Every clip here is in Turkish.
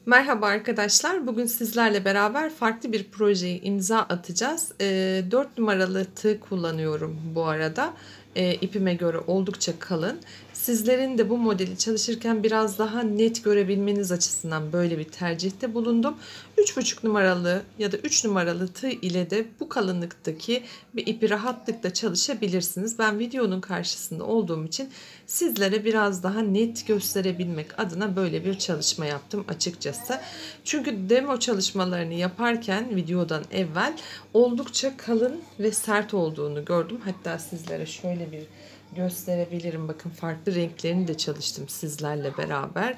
Merhaba arkadaşlar. Bugün sizlerle beraber farklı bir projeye imza atacağız. 4 numaralı tığ kullanıyorum bu arada. İpime göre oldukça kalın. Sizlerin de bu modeli çalışırken biraz daha net görebilmeniz açısından böyle bir tercihte bulundum. 3,5 numaralı ya da 3 numaralı tığ ile de bu kalınlıktaki bir ipi rahatlıkla çalışabilirsiniz. Ben videonun karşısında olduğum için sizlere biraz daha net gösterebilmek adına böyle bir çalışma yaptım açıkçası. Çünkü demo çalışmalarını yaparken videodan evvel oldukça kalın ve sert olduğunu gördüm. Hatta sizlere şöyle bir gösterebilirim. Bakın farklı renklerini de çalıştım sizlerle beraber.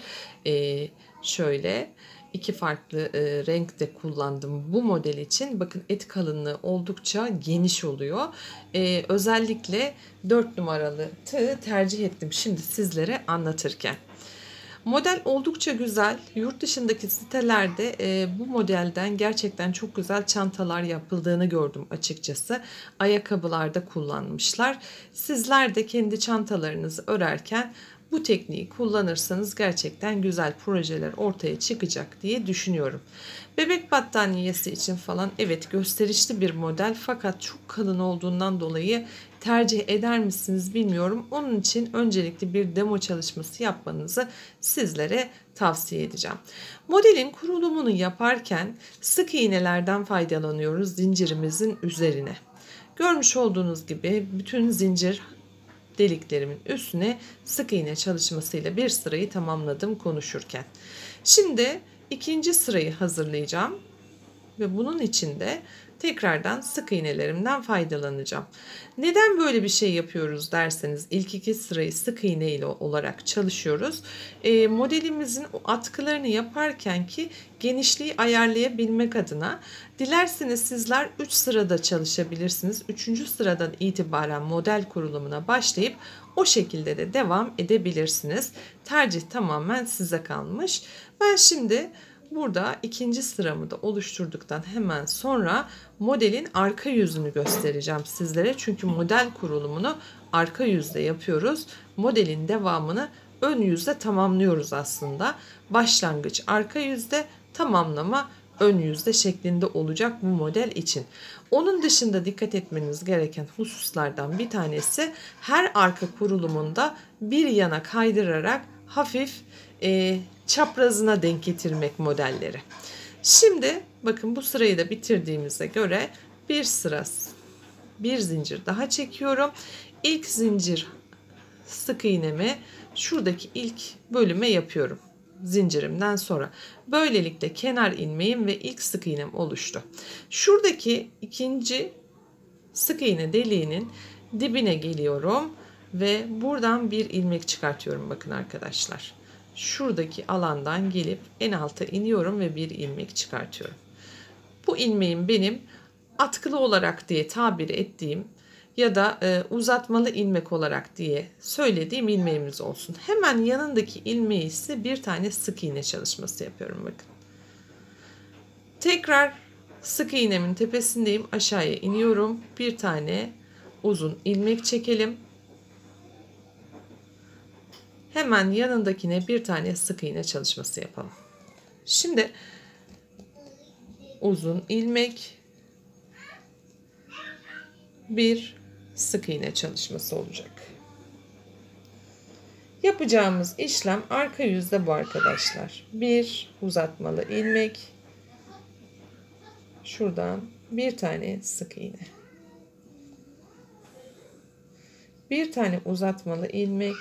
Şöyle iki farklı renk de kullandım bu model için. Bakın et kalınlığı oldukça geniş oluyor. Özellikle 4 numaralı tığı tercih ettim şimdi sizlere anlatırken. Model oldukça güzel. Yurt dışındaki sitelerde bu modelden gerçekten çok güzel çantalar yapıldığını gördüm açıkçası. Ayakkabılarda kullanmışlar. Sizler de kendi çantalarınızı örerken bu tekniği kullanırsanız gerçekten güzel projeler ortaya çıkacak diye düşünüyorum. Bebek battaniyesi için falan evet gösterişli bir model fakat çok kalın olduğundan dolayı tercih eder misiniz bilmiyorum. Onun için öncelikle bir demo çalışması yapmanızı sizlere tavsiye edeceğim. Modelin kurulumunu yaparken sık iğnelerden faydalanıyoruz zincirimizin üzerine. Görmüş olduğunuz gibi bütün zincir deliklerimin üstüne sık iğne çalışmasıyla bir sırayı tamamladım konuşurken. Şimdi ikinci sırayı hazırlayacağım ve bunun için de tekrardan sık iğnelerimden faydalanacağım. Neden böyle bir şey yapıyoruz derseniz ilk iki sırayı sık iğne ile olarak çalışıyoruz. Modelimizin atkılarını yaparken ki genişliği ayarlayabilmek adına dilerseniz sizler 3 sırada çalışabilirsiniz. 3. sıradan itibaren model kurulumuna başlayıp o şekilde de devam edebilirsiniz. Tercih tamamen size kalmış. Ben şimdi burada ikinci sıramı da oluşturduktan hemen sonra modelin arka yüzünü göstereceğim sizlere. Çünkü model kurulumunu arka yüzde yapıyoruz. Modelin devamını ön yüzde tamamlıyoruz aslında. Başlangıç arka yüzde, tamamlama ön yüzde şeklinde olacak bu model için. Onun dışında dikkat etmeniz gereken hususlardan bir tanesi her arka kurulumunda bir yana kaydırarak hafif çaprazına denk getirmek modelleri. Şimdi bakın bu sırayı da bitirdiğimize göre bir zincir daha çekiyorum. İlk zincir sık iğnemi şuradaki ilk bölüme yapıyorum zincirimden sonra. Böylelikle kenar ilmeğim ve ilk sık iğnem oluştu. Şuradaki ikinci sık iğne deliğinin dibine geliyorum ve buradan bir ilmek çıkartıyorum bakın arkadaşlar. Şuradaki alandan gelip en alta iniyorum ve bir ilmek çıkartıyorum. Bu ilmeğim benim atkılı olarak diye tabir ettiğim ya da uzatmalı ilmek olarak diye söylediğim ilmeğimiz olsun. Hemen yanındaki ilmeği ise bir tane sık iğne çalışması yapıyorum bakın. Tekrar sık iğnemin tepesindeyim, aşağıya iniyorum. Bir tane uzun ilmek çekelim. Hemen yanındakine bir tane sık iğne çalışması yapalım. Şimdi uzun ilmek, bir sık iğne çalışması olacak. Yapacağımız işlem arka yüzde bu arkadaşlar. Bir uzatmalı ilmek, şuradan bir tane sık iğne. Bir tane uzatmalı ilmek,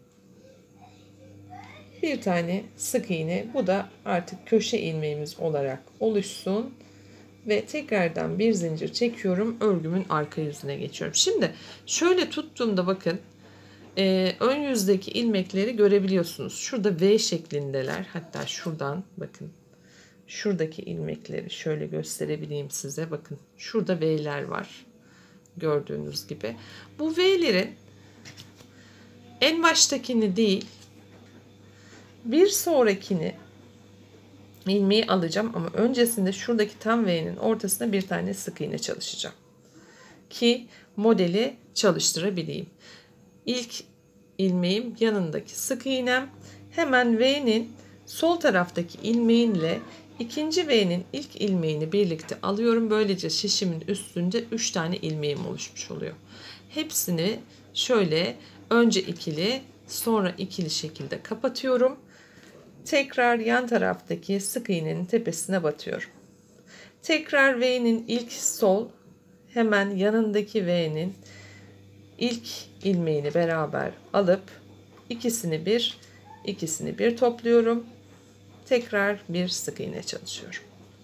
bir tane sık iğne. Bu da artık köşe ilmeğimiz olarak oluşsun. Ve tekrardan bir zincir çekiyorum. Örgümün arka yüzüne geçiyorum. Şimdi şöyle tuttuğumda bakın ön yüzdeki ilmekleri görebiliyorsunuz. Şurada V şeklindeler. Hatta şuradan bakın. Şuradaki ilmekleri şöyle gösterebileyim size. Bakın şurada V'ler var. Gördüğünüz gibi. Bu V'lerin en baştakini değil bir sonrakini ilmeği alacağım ama öncesinde şuradaki tam V'nin ortasına bir tane sık iğne çalışacağım. Ki modeli çalıştırabileyim. İlk ilmeğim yanındaki sık iğnem. Hemen V'nin Sol taraftaki ilmeğinle ikinci V'nin ilk ilmeğini birlikte alıyorum. Böylece şişimin üstünde 3 tane ilmeğim oluşmuş oluyor. Hepsini şöyle önce ikili sonra ikili şekilde kapatıyorum. Tekrar yan taraftaki sık iğnenin tepesine batıyorum. Tekrar V'nin ilk sol, hemen yanındaki V'nin ilk ilmeğini beraber alıp ikisini bir topluyorum. Tekrar bir sık iğne çalışıyorum.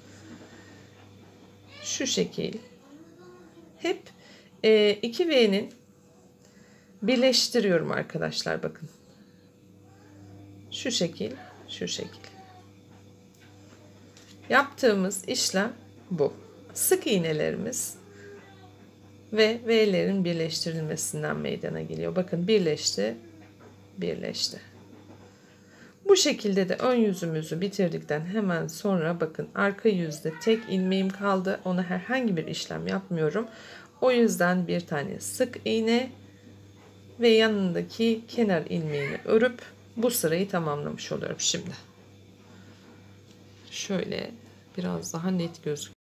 Şu şekil. Hep 2 V'nin birleştiriyorum arkadaşlar, bakın. Şu şekil, şu şekil. Yaptığımız işlem bu. Sık iğnelerimiz ve V'lerin birleştirilmesinden meydana geliyor. Bakın birleşti, birleşti. Bu şekilde de ön yüzümüzü bitirdikten hemen sonra bakın arka yüzde tek ilmeğim kaldı. Ona herhangi bir işlem yapmıyorum. O yüzden bir tane sık iğne ve yanındaki kenar ilmeğini örüp bu sırayı tamamlamış oluyorum şimdi. Şöyle biraz daha net gözüküyor.